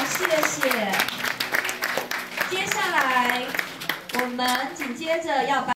谢谢。接下来我们紧接着要颁。